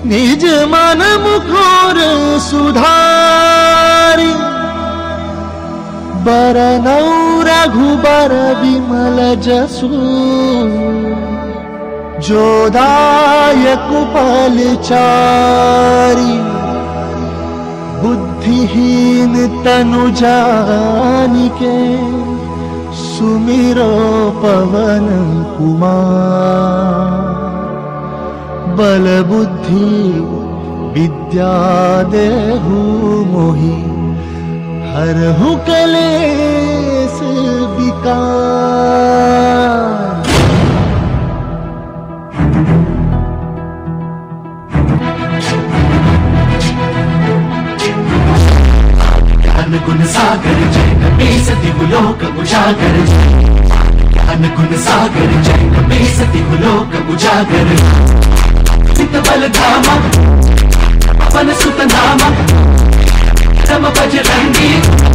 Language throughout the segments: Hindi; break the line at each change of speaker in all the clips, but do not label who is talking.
निज मन मुखर सुधारी बरनौ रघुबर विमल जसु जोदायक फलचारी बुद्धिहीन तनु जानिके सुमिरो पवन कुमार बल बुद्धि विद्या देहु मोहि हरहु कलेस विकार।
ज्ञान गुण सागर जय कपीस दिवलोक उजागर, ज्ञान गुण सागर जय कपीस दिवलोक उजागर। चित बल धामा पवन सुत नामा रम बजरंगी।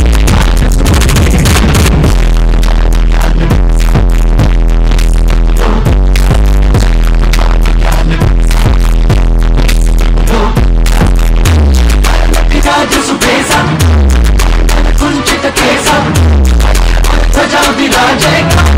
सुबेसा कुंचित केसा ध्वजा विराजे।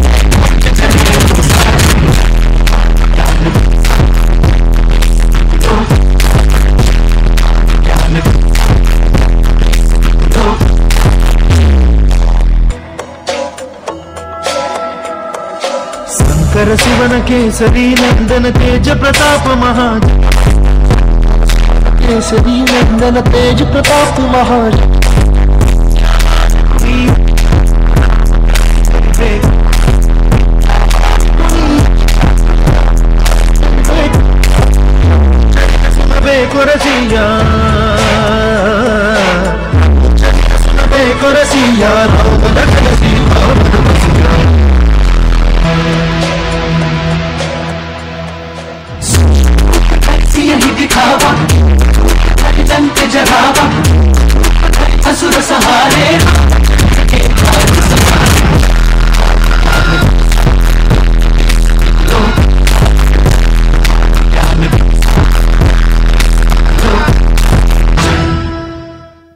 शंकर सुवन केसरी नंदन तेज प्रताप महाज, केसरी नंदन तेज प्रताप महाज। बेको रसिया